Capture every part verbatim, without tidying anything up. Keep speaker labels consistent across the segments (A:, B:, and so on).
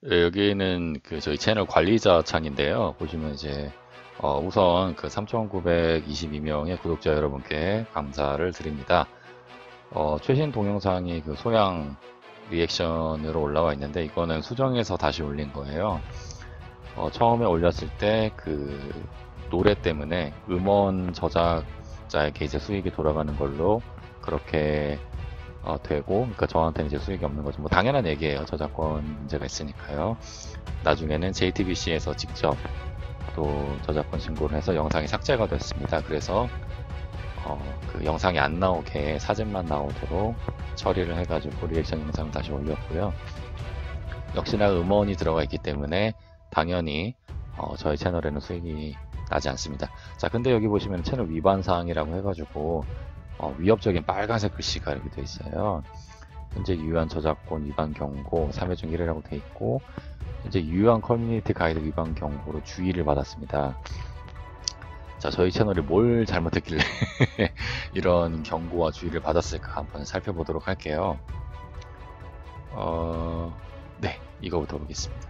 A: 예, 여기는 그 저희 채널 관리자 창인데요. 보시면 이제 어, 우선 그 삼천구백이십이 명의 구독자 여러분께 감사를 드립니다. 어, 최신 동영상이 그 소양 리액션으로 올라와 있는데 이거는 수정해서 다시 올린 거예요. 어, 처음에 올렸을 때 그 노래 때문에 음원 저작자에게 이제 수익이 돌아가는 걸로 그렇게 어, 되고, 그러니까 저한테는 이제 수익이 없는 거죠. 뭐 당연한 얘기예요. 저작권 문제가 있으니까요. 나중에는 제이티비씨에서 직접 또 저작권 신고를 해서 영상이 삭제가 됐습니다. 그래서 어, 그 영상이 안 나오게 사진만 나오도록 처리를 해가지고 리액션 영상을 다시 올렸고요. 역시나 음원이 들어가 있기 때문에 당연히 어, 저희 채널에는 수익이 나지 않습니다. 자, 근데 여기 보시면 채널 위반 사항이라고 해가지고 어, 위협적인 빨간색 글씨가 이렇게 돼 있어요. 현재 유효한 저작권 위반 경고 삼 회 중 일 회라고 돼 있고, 현재 유효한 커뮤니티 가이드 위반 경고로 주의를 받았습니다. 자, 저희 채널이 뭘 잘못했길래 이런 경고와 주의를 받았을까 한번 살펴보도록 할게요. 어, 네, 이거부터 보겠습니다.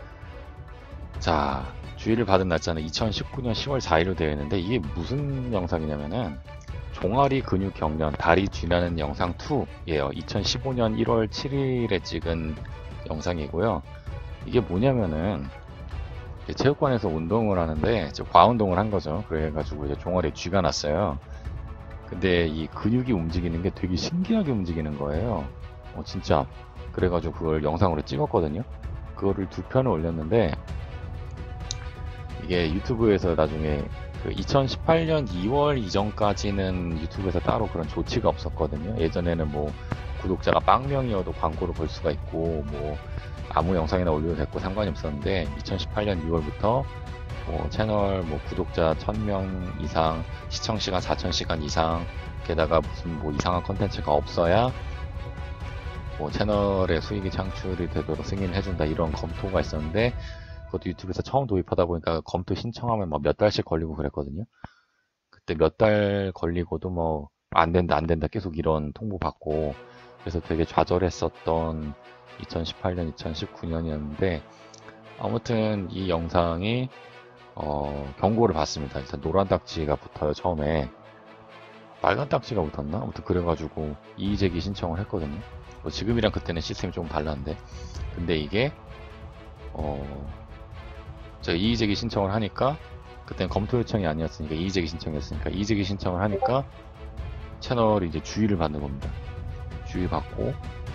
A: 자, 주의를 받은 날짜는 이천십구 년 시월 사 일로 되어 있는데 이게 무슨 영상이냐면은 종아리 근육 경련 다리 쥐나는 영상 이예요. 이천십오 년 일월 칠 일에 찍은 영상이고요. 이게 뭐냐면은 체육관에서 운동을 하는데 과운동을 한 거죠. 그래가지고 이제 종아리에 쥐가 났어요. 근데 이 근육이 움직이는 게 되게 신기하게 움직이는 거예요. 어, 진짜. 그래가지고 그걸 영상으로 찍었거든요. 그거를 두 편을 올렸는데 이게 유튜브에서 나중에 그 이천십팔 년 이월 이전까지는 유튜브에서 따로 그런 조치가 없었거든요. 예전에는 뭐 구독자가 만 명이어도 광고를 볼 수가 있고 뭐 아무 영상이나 올려도 됐고 상관이 없었는데 이천십팔 년 유월부터 뭐 채널 뭐 구독자 천 명 이상, 시청 시간 사천 시간 이상, 게다가 무슨 뭐 이상한 컨텐츠가 없어야 뭐 채널에 수익이 창출이 되도록 승인을 해준다 이런 검토가 있었는데 그것도 유튜브에서 처음 도입하다 보니까 검토 신청하면 뭐 몇 달씩 걸리고 그랬거든요. 그때 몇 달 걸리고도 뭐 안 된다 안 된다 계속 이런 통보 받고 그래서 되게 좌절했었던 이천십팔 년 이천십구 년이었는데 아무튼 이 영상이 어, 경고를 받습니다. 일단 노란 딱지가 붙어요. 처음에 빨간 딱지가 붙었나? 아무튼 그래가지고 이의제기 신청을 했거든요. 뭐 지금이랑 그때는 시스템이 조금 달랐는데 근데 이게 어, 제가 이의제기 신청을 하니까 그때는 검토 요청이 아니었으니까 이의제기 신청이었으니까 이의제기 신청을 하니까 채널이 이제 주의를 받는 겁니다. 주의 받고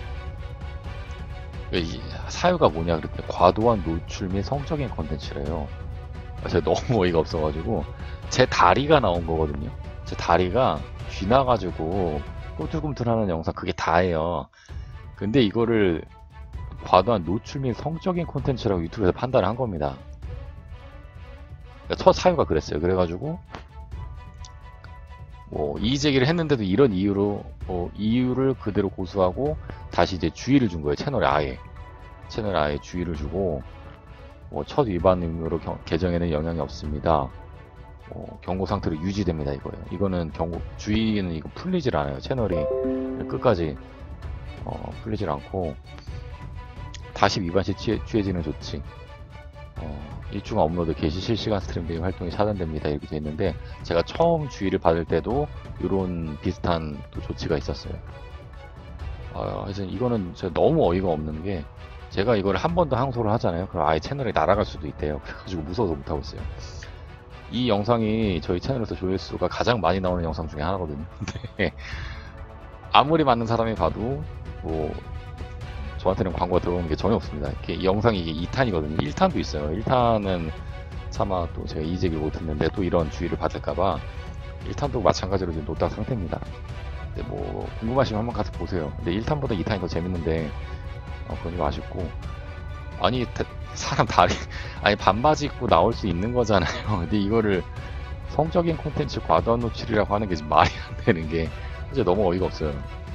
A: 이 사유가 뭐냐 그랬더니 과도한 노출 및 성적인 컨텐츠래요. 제가 너무 어이가 없어가지고 제 다리가 나온 거거든요. 제 다리가 쥐나가지고 꿈틀꿈틀하는 영상 그게 다예요. 근데 이거를 과도한 노출 및 성적인 콘텐츠라고 유튜브에서 판단을 한 겁니다. 그러니까 첫 사유가 그랬어요. 그래가지고 뭐 이의제기를 했는데도 이런 이유로 뭐 이유를 그대로 고수하고 다시 이제 주의를 준 거예요. 채널에 아예 채널에 아예 주의를 주고 뭐 첫 위반 의무로 경, 계정에는 영향이 없습니다. 어, 경고 상태로 유지됩니다. 이거예요. 이거는 경고 주의는 이거 풀리질 않아요. 채널이 끝까지 어, 풀리질 않고 다시 위반 시 취해, 취해지는 조치. 어, 일주간 업로드 게시 실시간 스트림 등 활동이 차단됩니다. 이렇게 돼 있는데 제가 처음 주의를 받을 때도 이런 비슷한 또 조치가 있었어요. 어, 그래서 이거는 제가 너무 어이가 없는 게 제가 이걸 한 번 더 항소를 하잖아요. 그럼 아예 채널이 날아갈 수도 있대요. 그래가지고 무서워서 못하고 있어요. 이 영상이 저희 채널에서 조회수가 가장 많이 나오는 영상 중에 하나거든요. 근데 아무리 많은 사람이 봐도 뭐 저한테는 광고가 들어오는 게 전혀 없습니다. 이렇게 이 영상이 이게 이 탄이거든요. 일 탄도 있어요. 일 탄은 차마 또 제가 이의제기를 못했는데 또 이런 주의를 받을까봐 일 탄도 마찬가지로 지금 노딱 상태입니다. 근데 뭐 궁금하시면 한번 가서 보세요. 근데 일 탄보다 이 탄이 더 재밌는데 어, 그건 좀 아쉽고 아니 다, 사람 다리 아니 반바지 입고 나올 수 있는 거잖아요. 근데 이거를 성적인 콘텐츠 과도한 노출이라고 하는 게 지금 말이 안 되는 게 진짜 너무 어이가 없어요.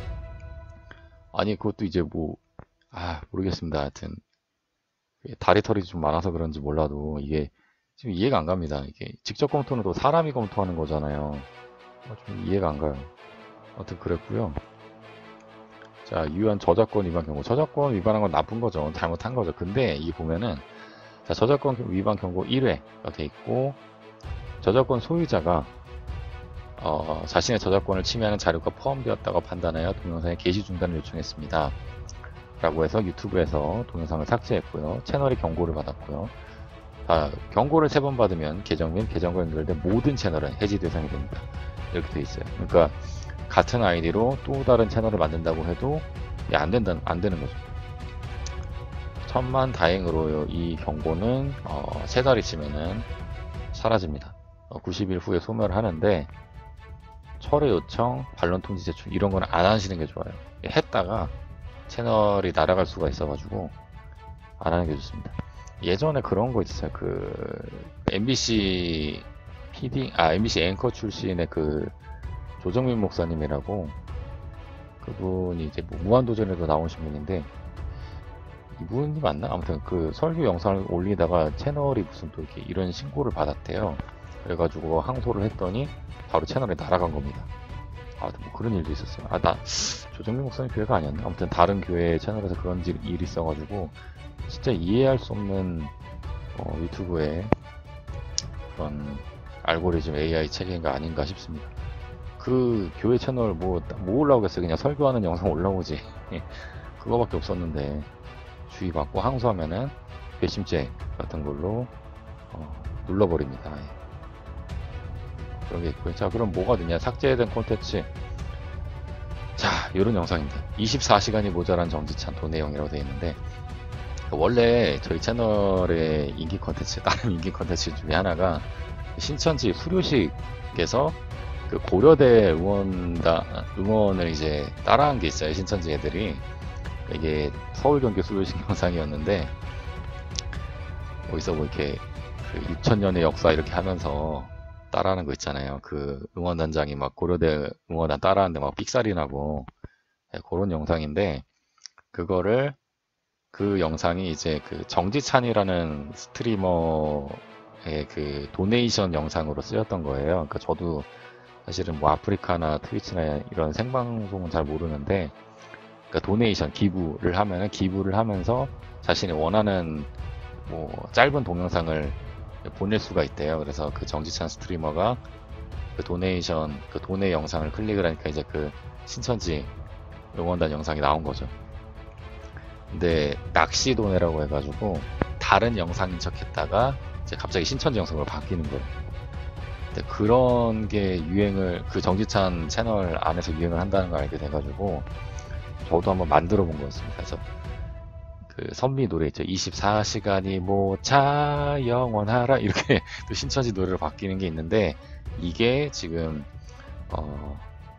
A: 아니 그것도 이제 뭐 아 모르겠습니다. 하여튼 다리 털이 좀 많아서 그런지 몰라도 이게 지금 이해가 안 갑니다. 이게 직접 검토는 또 사람이 검토하는 거잖아요. 어, 좀 이해가 안 가요. 아무튼 그랬고요. 자, 유효한 저작권 위반 경고. 저작권 위반한 건 나쁜 거죠. 잘못한 거죠. 근데 이 보면은 자, 저작권 위반 경고 일 회가 돼 있고, 저작권 소유자가 어, 자신의 저작권을 침해하는 자료가 포함되었다고 판단하여 동영상의 게시 중단을 요청했습니다. 라고 해서 유튜브에서 동영상을 삭제했고요. 채널이 경고를 받았고요. 아, 경고를 세 번 받으면 계정 및 계정과 연결된 모든 채널은 해지 대상이 됩니다. 이렇게 돼 있어요. 그러니까 같은 아이디로 또 다른 채널을 만든다고 해도 안 된다, 안 되는 거죠. 천만 다행으로 이 경고는 어, 세 달 있으면은 사라집니다. 어, 구십 일 후에 소멸을 하는데, 철회 요청, 반론 통지 제출 이런 거는 안 하시는 게 좋아요. 했다가 채널이 날아갈 수가 있어가지고 안 하는 게 좋습니다. 예전에 그런 거 있었어요. 그 엠비씨 피디, 아 엠비씨 앵커 출신의 그 조정민 목사님이라고, 그분이 이제 뭐 무한도전에도 나오신 분인데, 이분이 맞나? 아무튼 그 설교 영상을 올리다가 채널이 무슨 또 이렇게 이런 신고를 받았대요. 그래가지고 항소를 했더니 바로 채널이 날아간 겁니다. 아, 뭐 그런 일도 있었어요. 아, 나 조정민 목사님 교회가 아니었나? 아무튼 다른 교회 채널에서 그런 일이 있어가지고 진짜 이해할 수 없는 어, 유튜브의 그런 알고리즘 에이아이 체계가 아닌가 싶습니다. 그 교회 채널 뭐, 뭐 올라오겠어요? 그냥 설교하는 영상 올라오지. 그거밖에 없었는데 주의받고 항소하면은 괘씸죄 같은 걸로 어, 눌러버립니다. 그런 게 있고요. 자, 그럼 뭐가 되냐? 삭제된 콘텐츠. 자, 이런 영상입니다. 이십사 시간이 모자란 정지찬 도내용이라고 되어 있는데, 원래 저희 채널의 인기 콘텐츠, 다른 인기 콘텐츠 중에 하나가 신천지 수료식에서 그 고려대 응원다, 응원을 이제 따라한 게 있어요. 신천지 애들이. 이게 서울경기 수료식 영상이었는데, 어디서 뭐 이렇게 그 육천 년의 역사 이렇게 하면서 따라하는 거 있잖아요. 그 응원단장이 막 고려대 응원단 따라하는데 막 삑살이 나고, 네, 그런 영상인데, 그거를 그 영상이 이제 그 정지찬이라는 스트리머의 그 도네이션 영상으로 쓰였던 거예요. 그러니까 저도 사실은 뭐 아프리카나 트위치나 이런 생방송은 잘 모르는데, 그러니까 도네이션 기부를 하면은 기부를 하면서 자신이 원하는 뭐 짧은 동영상을 보낼 수가 있대요. 그래서 그 정지찬 스트리머가 그 도네이션 그 도네 영상을 클릭을 하니까 이제 그 신천지 응원단 영상이 나온 거죠. 근데 낚시 도네라고 해가지고 다른 영상인 척했다가 이제 갑자기 신천지 영상으로 바뀌는 거예요. 근데 그런 게 유행을 그 정지찬 채널 안에서 유행을 한다는 걸 알게 돼가지고 저도 한번 만들어 본 거였습니다. 그래서 그 선미 노래 있죠. 이십사 시간이 모차 영원하라 이렇게 또 신천지 노래로 바뀌는 게 있는데, 이게 지금 어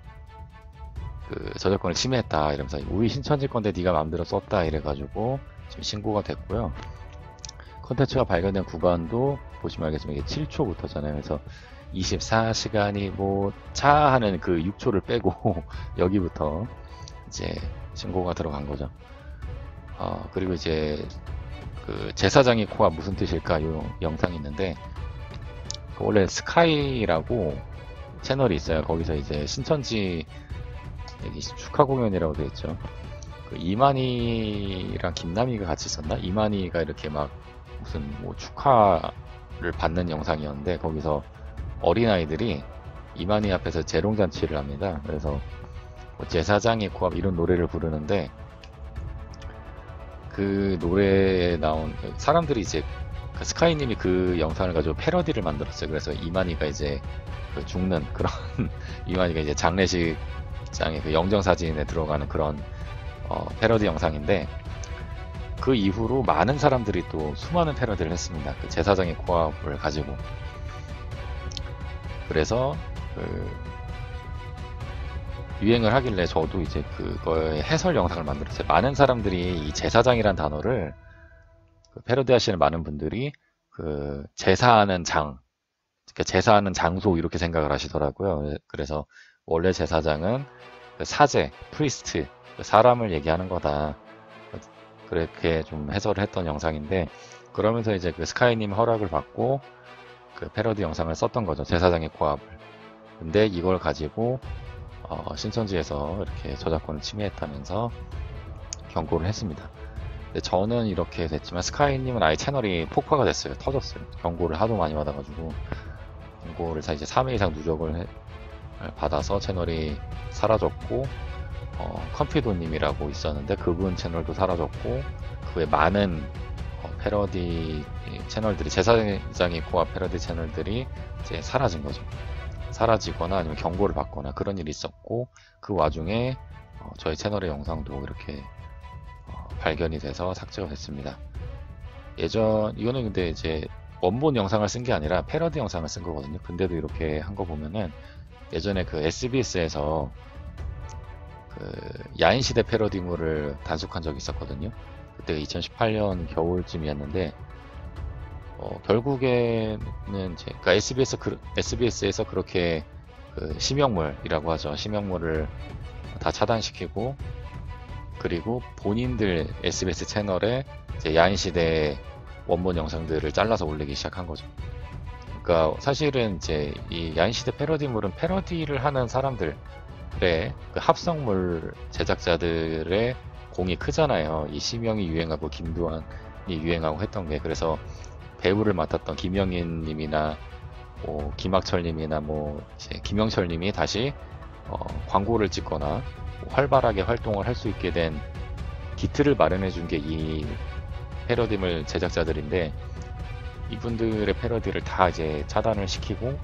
A: 그 저작권을 침해했다 이러면서 우리 신천지 건데 네가 마음대로 썼다 이래가지고 지금 신고가 됐고요. 컨텐츠가 발견된 구간도 보시면 알겠지만 이게 칠 초부터잖아요. 그래서 이십사 시간이 모차 하는 그 육 초를 빼고 여기부터 이제 신고가 들어간 거죠. 어, 그리고 이제 그 제사장의 코가 무슨 뜻일까 요 영상이 있는데, 원래 스카이라고 채널이 있어요. 거기서 이제 신천지 여기 축하 공연이라고 되어 있죠. 그 이만희랑 김남희가 같이 있었나? 이만희가 이렇게 막 무슨 뭐 축하를 받는 영상이었는데, 거기서 어린아이들이 이만희 앞에서 재롱잔치를 합니다. 그래서 뭐 제사장의 코앞 이런 노래를 부르는데, 그 노래에 나온 사람들이 이제 그 스카이님이 그 영상을 가지고 패러디를 만들었어요. 그래서 이만희가 이제 그 죽는 그런 이만희가 이제 장례식장에 그 영정사진에 들어가는 그런 어, 패러디 영상인데, 그 이후로 많은 사람들이 또 수많은 패러디를 했습니다. 그 제사장의 코앞을 가지고. 그래서 그 유행을 하길래 저도 이제 그거의 해설 영상을 만들었어요. 많은 사람들이 이 제사장이란 단어를 그 패러디 하시는 많은 분들이 그 제사하는 장, 그러니까 제사하는 장소 이렇게 생각을 하시더라고요. 그래서 원래 제사장은 그 사제, 프리스트, 그 사람을 얘기하는 거다. 그렇게 좀 해설을 했던 영상인데, 그러면서 이제 그 스카이님 허락을 받고 그 패러디 영상을 썼던 거죠. 제사장의 코앞을. 근데 이걸 가지고 어, 신천지에서 이렇게 저작권을 침해했다면서 경고를 했습니다. 근데 저는 이렇게 됐지만 스카이님은 아예 채널이 폭파가 됐어요. 터졌어요. 경고를 하도 많이 받아가지고 경고를 이제 삼 회 이상 누적을 해, 받아서 채널이 사라졌고, 어, 컴퓨도님이라고 있었는데 그분 채널도 사라졌고, 그 외 많은 어, 패러디 채널들이, 제사장의 코아 패러디 채널들이 이제 사라진 거죠. 사라지거나 아니면 경고를 받거나 그런 일이 있었고, 그 와중에 어, 저희 채널의 영상도 이렇게 어, 발견이 돼서 삭제가 됐습니다. 예전 이거는 근데 이제 원본 영상을 쓴 게 아니라 패러디 영상을 쓴 거거든요. 근데도 이렇게 한 거 보면은 예전에 그 에스비에스에서 그 야인시대 패러디물을 단속한 적이 있었거든요. 그때 이천십팔 년 겨울쯤이었는데 어, 결국에는 이제 그러니까 에스비에스 그, 에스비에스에서 그렇게 그 심형물이라고 하죠. 심형물을 다 차단시키고, 그리고 본인들 에스비에스 채널에 이제 야인시대 원본 영상들을 잘라서 올리기 시작한 거죠. 그러니까 사실은 이제 이 야인시대 패러디물은 패러디를 하는 사람들의 그 합성물 제작자들의 공이 크잖아요. 이 심영이 유행하고 김두한이 유행하고 했던 게, 그래서 배우를 맡았던 김영인 님이나 뭐 김학철 님이나 뭐 이제 김영철 님이 다시 어, 광고를 찍거나 뭐 활발하게 활동을 할 수 있게 된 기틀을 마련해 준 게 이 패러디물 제작자들인데, 이분들의 패러디를 다 이제 차단을 시키고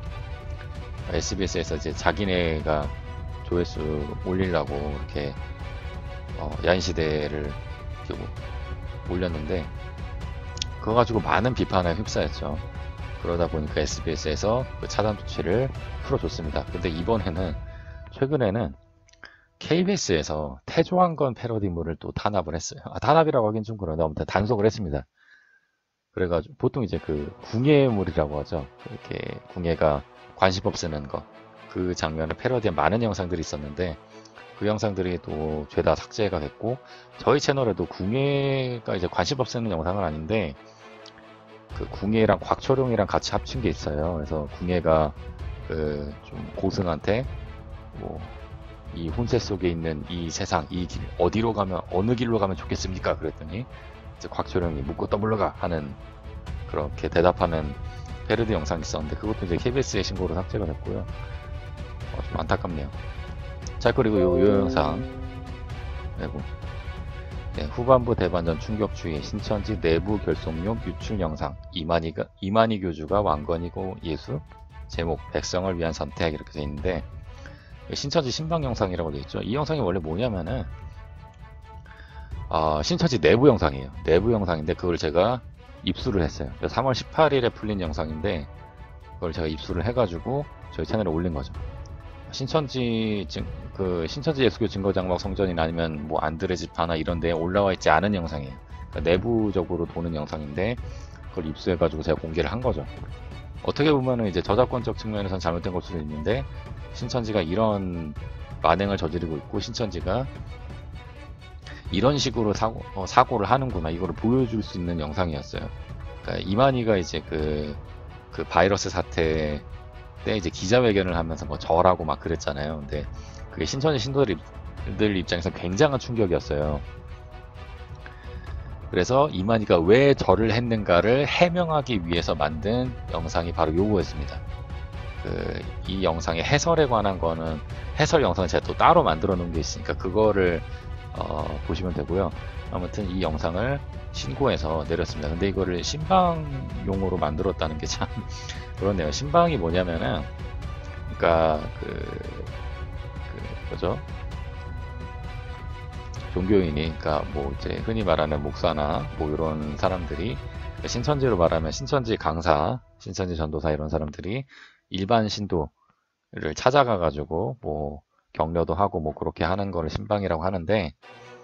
A: 에스비에스에서 이제 자기네가 조회수 올리려고 이렇게 어, 야인시대를 이렇게 올렸는데, 그거 가지고 많은 비판에 휩싸였죠. 그러다 보니까 에스비에스에서 그 차단 조치를 풀어줬습니다. 근데 이번에는, 최근에는 케이비에스에서 태조왕건 패러디물을 또 탄압을 했어요. 아, 탄압이라고 하긴 좀 그런데 아무튼 단속을 했습니다. 그래가지고 보통 이제 그 궁예물이라고 하죠. 이렇게 궁예가 관시법 쓰는 거, 그 장면을 패러디한 많은 영상들이 있었는데 그 영상들이 또 죄다 삭제가 됐고, 저희 채널에도 궁예가 이제 관시법 쓰는 영상은 아닌데 그 궁예랑 곽초룡이랑 같이 합친 게 있어요. 그래서 궁예가 그 좀 고승한테 뭐 이 혼세 속에 있는 이 세상, 이 길 어디로 가면, 어느 길로 가면 좋겠습니까? 그랬더니 이제 곽초룡이 묻고 떠블러가 하는, 그렇게 대답하는 패러디 영상이 있었는데 그것도 이제 케이비에스의 신고로 삭제가 됐고요. 어, 좀 안타깝네요. 자, 그리고 요, 요 영상, 그리고 네, 후반부 대반전 충격주의, 신천지 내부 결속용 유출 영상, 이만희가, 이만희 교주가 왕건이고 예수, 제목 백성을 위한 선택, 이렇게 돼 있는데 신천지 신방 영상이라고 되어 있죠. 이 영상이 원래 뭐냐면은 어, 신천지 내부 영상이에요. 내부 영상인데 그걸 제가 입수를 했어요. 삼월 십팔일에 풀린 영상인데 그걸 제가 입수를 해가지고 저희 채널에 올린 거죠. 신천지 증, 그 신천지 예수교 증거장막 성전이나 아니면 뭐 안드레 집화나 이런 데에 올라와 있지 않은 영상이에요. 그러니까 내부적으로 도는 영상인데 그걸 입수해가지고 제가 공개를 한 거죠. 어떻게 보면은 이제 저작권적 측면에서는 잘못된 걸 수도 있는데, 신천지가 이런 만행을 저지르고 있고 신천지가 이런 식으로 사고, 어, 사고를 하는구나, 이거를 보여줄 수 있는 영상이었어요. 그러니까 이만희가 이제 그, 그 바이러스 사태 때 이제 기자회견을 하면서 뭐 절하고 막 그랬잖아요. 근데 그게 신천지 신도들 입장에서 굉장한 충격이었어요. 그래서 이만희가 왜 절을 했는가를 해명하기 위해서 만든 영상이 바로 요거였습니다. 그, 이 영상의 해설에 관한 거는 해설 영상을 제가 또 따로 만들어 놓은 게 있으니까 그거를 어, 보시면 되고요. 아무튼 이 영상을 신고해서 내렸습니다. 근데 이거를 신방용으로 만들었다는 게 참 그렇네요. 신방이 뭐냐면은, 그러니까 그, 그 뭐죠? 종교인이, 그러니까 뭐 이제 흔히 말하는 목사나 뭐 이런 사람들이, 신천지로 말하면 신천지 강사, 신천지 전도사 이런 사람들이 일반 신도를 찾아가 가지고 뭐 격려도 하고 뭐 그렇게 하는 거를 신방이라고 하는데,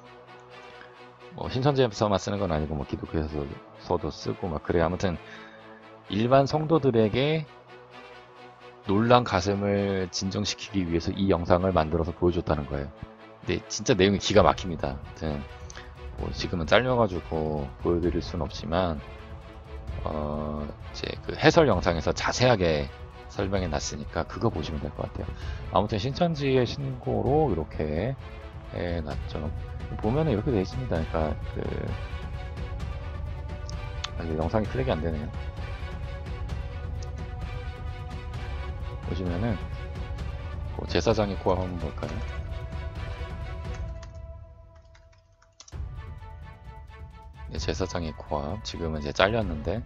A: 뭐 신천지에서만 쓰는 건 아니고 뭐 기독교에서도 쓰고 막 그래요. 아무튼 일반 성도들에게 놀란 가슴을 진정시키기 위해서 이 영상을 만들어서 보여줬다는 거예요. 근데 진짜 내용이 기가 막힙니다. 아무튼 뭐 지금은 잘려가지고 보여드릴 수는 없지만 어 이제 그 해설 영상에서 자세하게 설명해 놨으니까 그거 보시면 될 것 같아요. 아무튼 신천지의 신고로 이렇게 해놨죠. 보면은 이렇게 되어 있습니다. 그러니까 그 아, 이게 영상이 클릭이 안 되네요. 보시면은 그 제사장의 코앞 한번 볼까요? 네, 제사장의 코앞 지금은 이제 잘렸는데,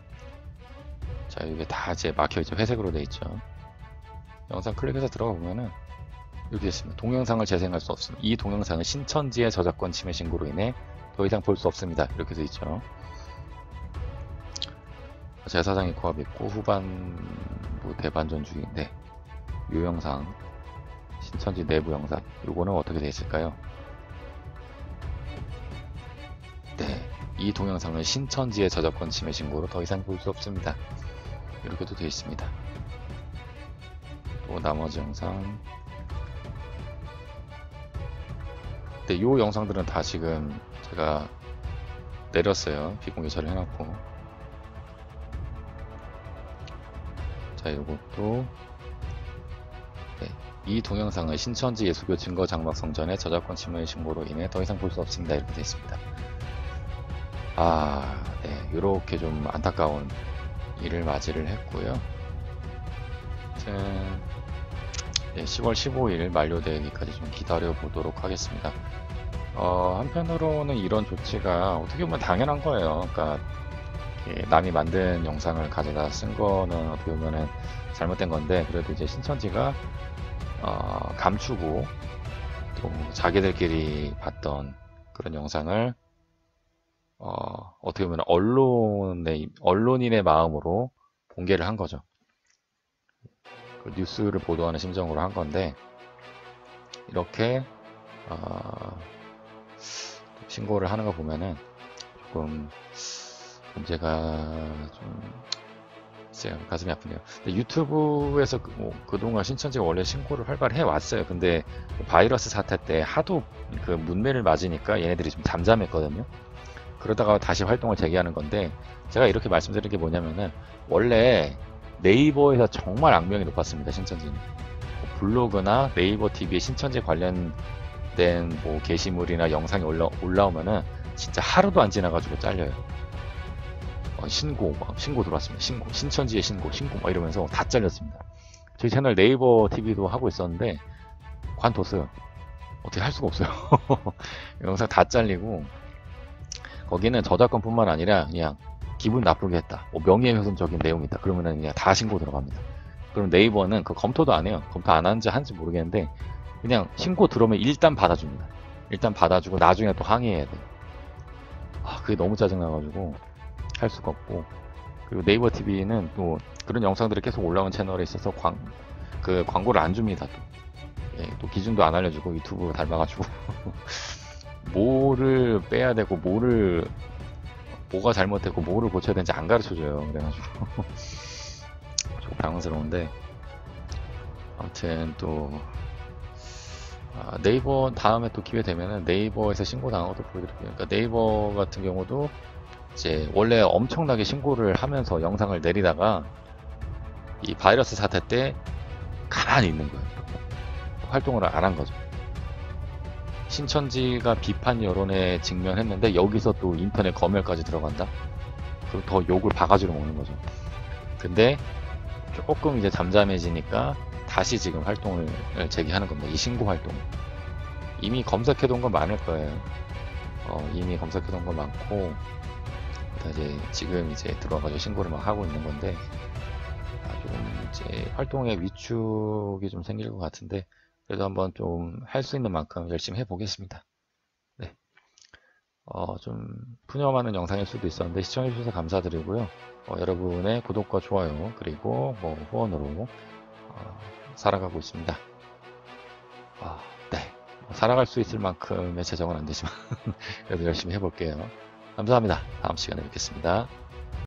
A: 자 이게 다 이제 막혀있죠. 회색으로 돼 있죠. 영상 클릭해서 들어가 보면은 여기 있습니다. 동영상을 재생할 수 없습니다. 이 동영상은 신천지의 저작권 침해 신고로 인해 더 이상 볼 수 없습니다. 이렇게 돼 있죠. 제사장의 코앞 있고 후반부 대반전 중인데, 이 영상 신천지 내부 영상 요거는 어떻게 돼 있을까요? 네, 이 동영상은 신천지의 저작권 침해 신고로 더 이상 볼 수 없습니다. 이렇게도 되어 있습니다. 또 나머지 영상, 네, 요 영상들은 다 지금 제가 내렸어요. 비공개 처리해놨고. 자, 요것도 네, 이 동영상은 신천지 예수교 증거 장막 성전의 저작권 침해 신고로 인해 더 이상 볼 수 없습니다. 이렇게 되어 있습니다. 아, 네, 요렇게 좀 안타까운 일을 맞이를 했고요. 아무튼 네, 시월 십오일 만료되기까지 좀 기다려 보도록 하겠습니다. 어, 한편으로는 이런 조치가 어떻게 보면 당연한 거예요. 그러니까 남이 만든 영상을 가져다 쓴 거는 어떻게 보면은 잘못된 건데, 그래도 이제 신천지가 어, 감추고 또 자기들끼리 봤던 그런 영상을 어, 어떻게 보면 언론의 언론인의 마음으로 공개를 한 거죠. 그 뉴스를 보도하는 심정으로 한 건데, 이렇게 어, 신고를 하는 거 보면은 조금 문제가 좀 진짜 가슴이 아프네요. 근데 유튜브에서 그, 뭐, 그동안 신천지가 원래 신고를 활발히 해왔어요. 근데 바이러스 사태 때 하도 그 문매를 맞으니까 얘네들이 좀 잠잠했거든요. 그러다가 다시 활동을 재개하는 건데, 제가 이렇게 말씀드린 게 뭐냐면은 원래 네이버에서 정말 악명이 높았습니다. 신천지는 블로그나 네이버 티비에 신천지 관련된 뭐 게시물이나 영상이 올라, 올라오면은 진짜 하루도 안 지나가지고 잘려요. 어, 신고 막 신고 들어왔습니다. 신고 신천지의 신고 신고 막 이러면서 다 잘렸습니다. 저희 채널 네이버 티비도 하고 있었는데 관뒀어요. 어떻게 할 수가 없어요. 영상 다 잘리고, 거기는 저작권뿐만 아니라 그냥 기분 나쁘게 했다, 뭐 명예훼손적인 내용이 있다 그러면은 그냥 다 신고 들어갑니다. 그럼 네이버는 그 검토도 안 해요. 검토 안 하는지 하는지 모르겠는데 그냥 신고 들어오면 일단 받아줍니다. 일단 받아주고 나중에 또 항의해야 돼요. 아, 그게 너무 짜증나가지고 할 수가 없고, 그리고 네이버 티비는 또 그런 영상들이 계속 올라온 채널에 있어서 광, 그 광고를 안 줍니다. 또, 예, 또 기준도 안 알려주고 유튜브 닮아가지고 뭐를 빼야 되고 뭐를 뭐가 잘못됐고 뭐를 고쳐야 되는지 안 가르쳐줘요. 그래가지고 조금 당황스러운데, 아무튼 또 아, 네이버 다음에 또 기회 되면은 네이버에서 신고 당한 것도 보여드릴게요. 그러니까 네이버 같은 경우도 이제 원래 엄청나게 신고를 하면서 영상을 내리다가 이 바이러스 사태 때 가만히 있는 거예요. 활동을 안 한 거죠. 신천지가 비판 여론에 직면했는데 여기서 또 인터넷 검열까지 들어간다? 그리고 더 욕을 바가지로 먹는 거죠. 근데 조금 이제 잠잠해지니까 다시 지금 활동을 재개하는 겁니다. 이 신고 활동. 이미 검색해둔 건 많을 거예요. 어, 이미 검색해둔 건 많고, 이제 지금 이제 들어와가지고 신고를 막 하고 있는 건데, 아, 조금 이제 활동에 위축이 좀 생길 것 같은데, 그래도 한번 좀 할 수 있는 만큼 열심히 해보겠습니다. 네. 어, 좀 푸념하는 영상일 수도 있었는데 시청해주셔서 감사드리고요. 어, 여러분의 구독과 좋아요 그리고 뭐 후원으로 어, 살아가고 있습니다. 어, 네. 살아갈 수 있을 만큼의 재정은 안 되지만 그래도 열심히 해볼게요. 감사합니다. 다음 시간에 뵙겠습니다.